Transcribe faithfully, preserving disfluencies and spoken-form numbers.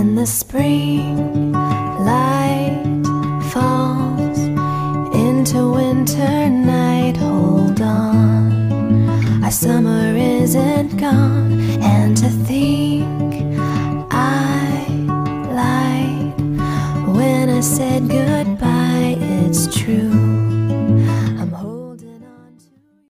when the spring light falls into winter night. Hold on, our summer isn't gone. And to think I lied when I said goodbye, it's true.